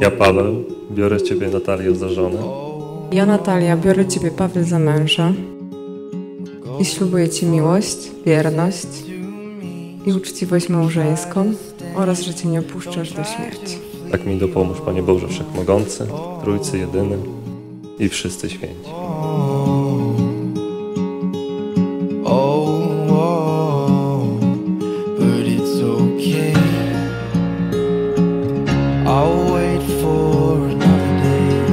Ja, Paweł, biorę Ciebie, Natalię, za żonę Ja, Natalia, biorę Ciebie, Paweł, za męża i ślubuję Ci miłość, wierność i uczciwość małżeńską oraz, że Cię nie opuszczasz do śmierci. Tak mi dopomóż, Panie Boże Wszechmogący, Trójcy Jedyny i wszyscy święci. But it's okay. I'll wait for another day.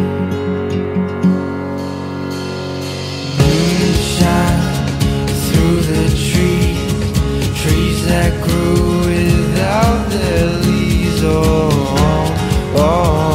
Moonshine through the trees that grew without their leaves. Oh, oh, oh.